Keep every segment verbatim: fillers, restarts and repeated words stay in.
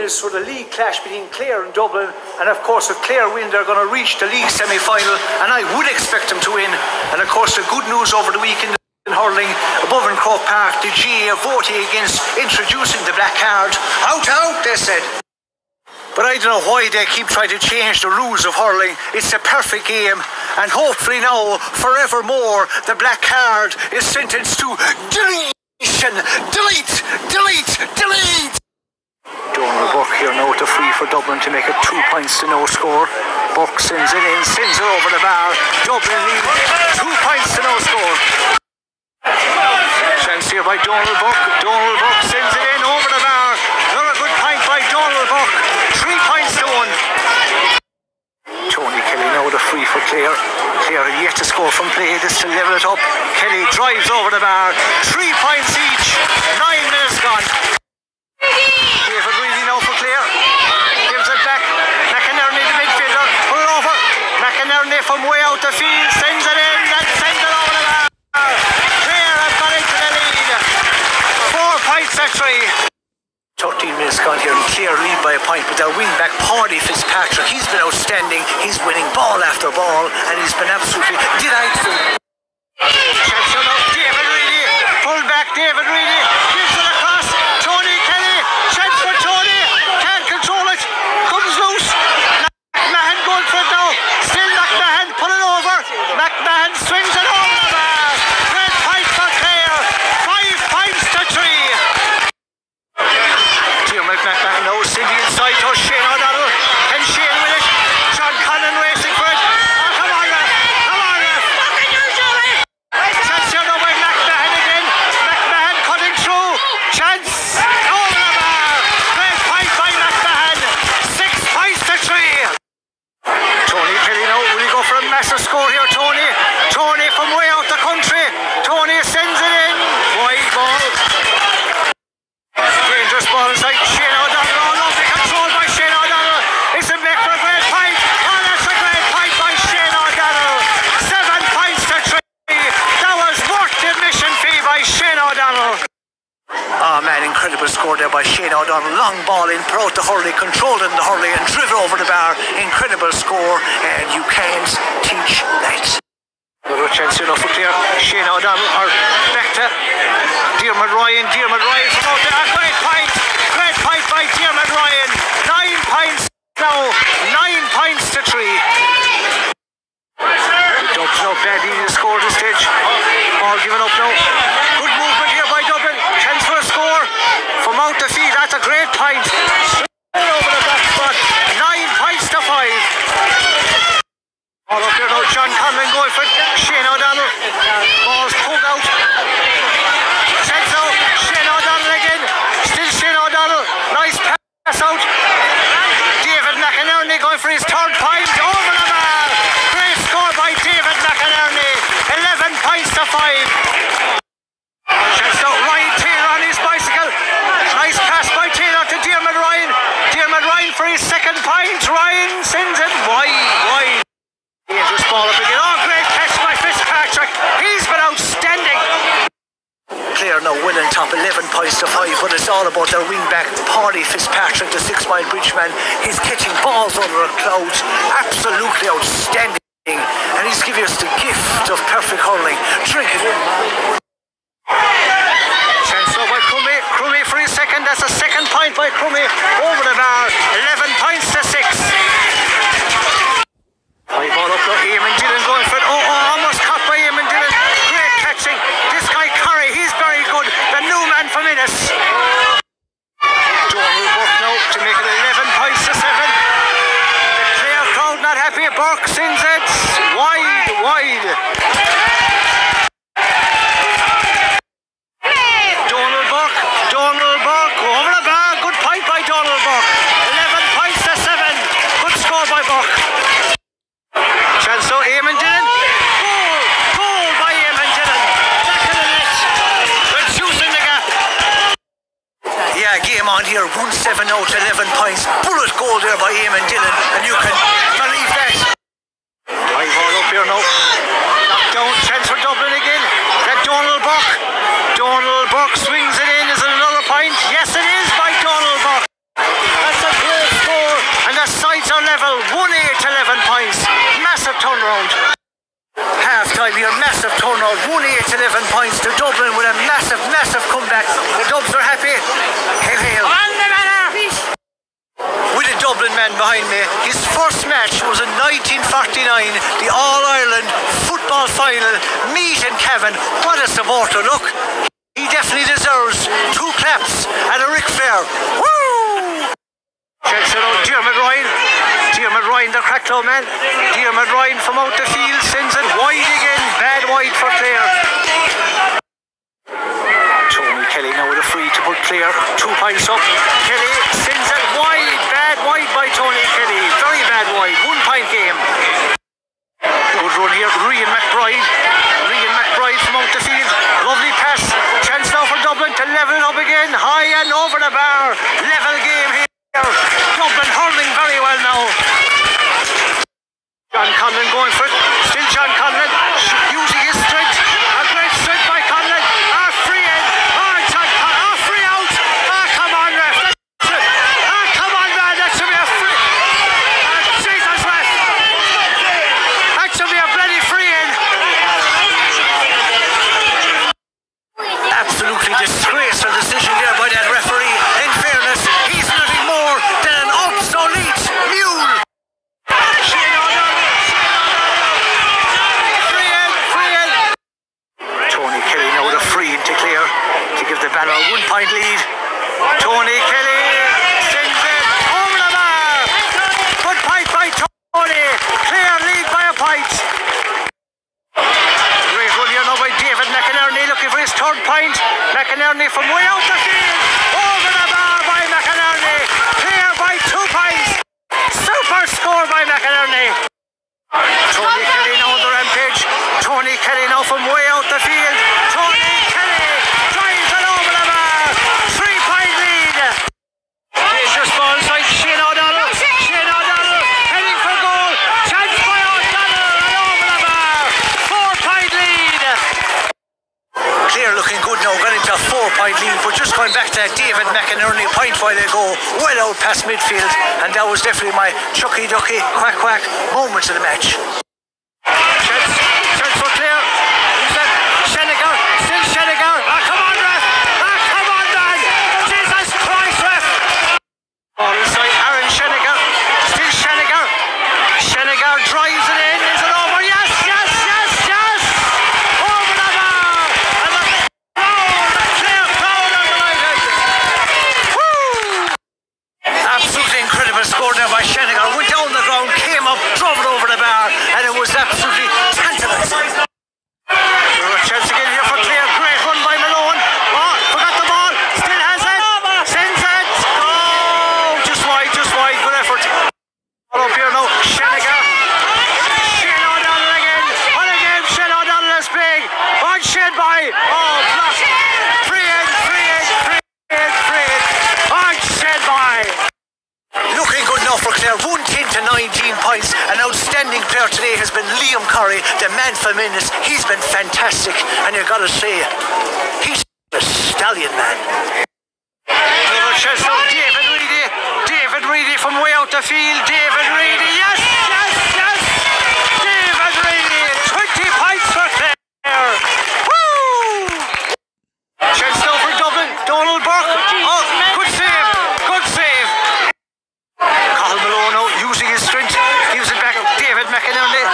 is for the league clash between Clare and Dublin, and of course if Clare win they're going to reach the league semi-final, and I would expect them to win. And of course the good news over the weekend in hurling, above in Croke Park, the G A A voting against introducing the black card. Out, out, they said. But I don't know why they keep trying to change the rules of hurling. It's a perfect game, and hopefully now, forevermore, the black card is sentenced to deletion. Delete, delete, delete. Donald Buck here now to free for Dublin to make it two points to no score. Buck sends it in, sends it over the bar. Dublin lead, two points to no score. Chance here by Donald Buck. Donald Buck sends it in over the bar. Another good point by Donald Buck. Three points to one. Tony Kelly now the free for Clare. Clare yet to score from play. This to level it up. Kelly drives over the bar. Three points each. Nine minutes gone. David Reedy now for Clare. Gives it back. McInerney the midfielder. Pull it over. McInerney from way out the field. Sends it in and sends it over the bar. Clare have got into the lead. Four points to three. thirteen minutes gone here and Clare lead by a point, but their wing back Paudie Fitzpatrick, he's been outstanding. He's winning ball after ball and he's been absolutely delightful. Chance now, David Reedy. Pull back David Reedy. Gives it across. Tony Kelly. Chance for Tony. Can't control it. Comes loose. McMahon going for it now. Still McMahon. Pull it over. McMahon swings it over the bar. Great point for Clare. Five points to three. McMahon now sending inside to Shane O'Donnell. And Shane with it. John Connon racing for it. Oh, come on, ref. Come on, ref. Chance here now by McMahon again. McMahon cutting through. Chance over the bar. Great point by McMahon. Six points to three. Tony Kelly now. Will he go for a massive score here, Tony? Tony from way out the country. Tony sends it in. Wide ball. Dangerous ball inside. Shane O'Donnell. Oh, lovely control by Shane O'Donnell. It's a make for a great point. Oh, that's a great point by Shane O'Donnell. Seven points to three. That was worth the admission fee by Shane O'Donnell. Oh man, incredible score there by Shane O'Donnell. Long ball in, put out the hurley, controlled in the hurley and driven over the bar. Incredible score, and you can't teach that. Another chance here now for Clare. Shane O'Donnell or back to Diarmuid Ryan. Diarmuid Ryan from out there. Great point. Great point by Diarmuid Ryan. Nine points now. Nine points to three. Don't know badly in the score at this stage. Ball given up now. Good movement here by Dublin. Chance for a score from out the field. That's a great point. Straight over the back spot. Nine points to five. All up here now, John Conlon going for it. Shane O'Donnell. Ball's pulled out. Sends out. Shane O'Donnell again. Still Shane O'Donnell. Nice pass out. David McInerney going for his third point. Over the bar. Great score by David McInerney. Eleven points to five. Chance out. Ryan Taylor on his bicycle. Nice pass by Taylor to Diarmuid Ryan. Diarmuid Ryan for his second point. Ryan sends it wide, wide. Dangerous ball up again. Oh, great catch by Fitzpatrick. He's been outstanding. Clare now winning top eleven points to five, but it's all about their wing back Paudie Fitzpatrick, the six mile bridgeman. He's catching balls under the clouds. Absolutely outstanding. And he's giving us the gift of perfect hurling. Drink it in. Chance now by Crummy. Crummy for his second. That's a second point by Crummy. Over the bar. eleven points to six. High ball up to Eamon Dillon going for it. Oh, oh, almost caught by Eamon Dillon. Great catching. This guy Curry, he's very good. The new man from Innis. Donald Buck now to make it eleven points to seven. The Clare crowd not happy. Burke sends it wide, wide. Donald Buck, Donald Buck over the bar. Good point by Donald Buck. eleven points to seven. Good score by Buck. Chance so Eamon Dillon. Goal! Goal by Eamon Dillon. Back in the net. Reducing the gap. Yeah, game on here. one seven out, eleven points. Bullet goal there by Eamon Dillon. And you can believe that. High ball up here now. Knocked down. Chance for Dublin again. That Donald Buck. Donald Buck swings it in. Is it another point? Yes, it is by Donald Buck. That's behind me. His first match was in nineteen forty-nine, the All-Ireland football final. Meet and Kevin, what a supporter, look. He definitely deserves two claps and a Ric Flair. Woo! Checks it out, Diarmuid Ryan. Diarmuid Ryan, the cracklow man. Diarmuid Ryan from out the field sends it wide again. Bad wide for Clare. Tony Kelly now with a free to put Clare two points up. Kelly sends it wide. Bad wide by Tony Kelly. Very bad wide. One point game. Good run here. Rian McBride. Rian McBride from out the field. Lovely pass. Chance now for Dublin to level it up again. High and over the bar. Level game here. Dublin hurling very well now. John Conlon going for it. Still John Conlon using his strength. A great strength by Conlon. Ah, free in. Ah, John Conlon. Ah, free out. Ah, come on, ref. Ah, come on, man. That should be a free. Ah, Jesus, ref. That should be a bloody free in. Absolutely disgraceful decision there by that referee. In fairness, he's nothing more than an obsolete mule. Shane O'Donnell. Free in, free in. Tony Kelly now with a free into Clare to give the Banner a one point lead. Tony Kelly sends it over the bar. Good point by Tony. Clare lead by a point. Great run here now by David McInerney looking for his third point. McInerney from way out the field. Over the bar by McInerney. Clear by two points. Super score by McInerney. Tony Kelly now on the rampage. Tony Kelly now from way out the field. Tony Kelly drives it over the bar. Three point lead. Dangerous ball inside Shane O'Donnell. Shane O'Donnell heading for goal. Chance by O'Donnell and over the bar. Four point lead. Clare looking good now, got into a four point lead, but just going back to that David McInerney point while they go well out past midfield, and that was definitely my chucky ducky quack quack moment of the match. Chance, chance for Clare. Who's that? Shenagar, still Shenagar. Ah, come on, ref. Ah, come on, man. Jesus Christ, ref. Ball inside Aaron Shenagar. Still Shenagar. Shenagar drives it in. Is it over? Yes, yes, yes, yes. Over the bar. And the crowd, Clare crowd are delighted. Woo! Absolutely incredible score there by Shenagar. Went down the ground, came up, drove it over the bar, and it was absolutely tantalising. A chance again here for Clare. Great run by Malone. Oh, forgot the ball. Still has it. Sends it. Oh, just wide, just wide. Good effort. All up here now. Shenagar. Shane O'Donnell again. What a game Shane O'Donnell is playing. One Shane by. Oh, block. Free in, free in, free in, free in. One Shane by. Looking good now for Clare. one ten to nineteen points. An outstanding player today has been Liam Curry, the man for minutes. He's been fantastic, and you've got to say, he's a stallion, man. Another chance now, David Reedy. David Reedy from way out the field. David Reedy, yes, yes, yes. David Reedy, twenty points for Clare. Woo! Chance now for Dublin. Donald Burke. Oh, good save, good save. Cathal Malone now using his strength. Gives it back. David McInerney.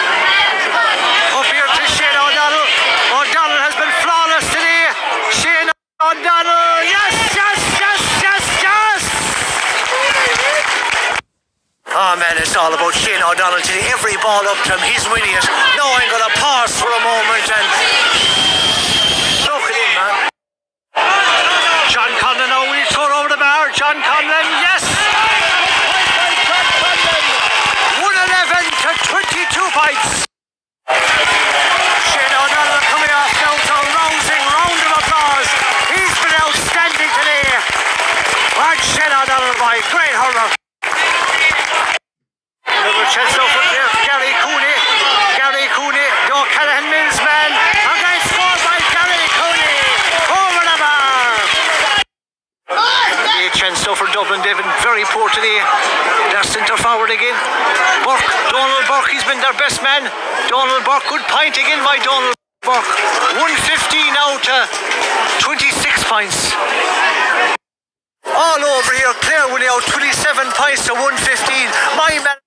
Up here to Shane O'Donnell. O'Donnell has been flawless today. Shane O'Donnell. Yes, yes, yes, yes, yes. Oh man, it's all about Shane O'Donnell today. Every ball up to him, he's winning it. Now I'm going to pause for a moment and soak it in, man. John Conlon now will throw over the bar. John Conlon, yes. one eleven to twenty-two points. Shane O'Donnell coming off now to a rousing round of applause. He's been outstanding today. Watch Shane O'Donnell, boy. Great hurler. Another chance now for Clare. Gary Cooney. Gary Cooney. The O'Callaghan Mills man. A great score by Gary Cooney. Over the bar. A chance now for Dublin. They've been very poor today. They're centre forward again. Burke. Donald Burke. He's been their best man. Donald Burke. Good point again by Donald Burke. one fifteen now to twenty-six points. All over here. here. Clare winning out twenty-seven points to one fifteen. My man.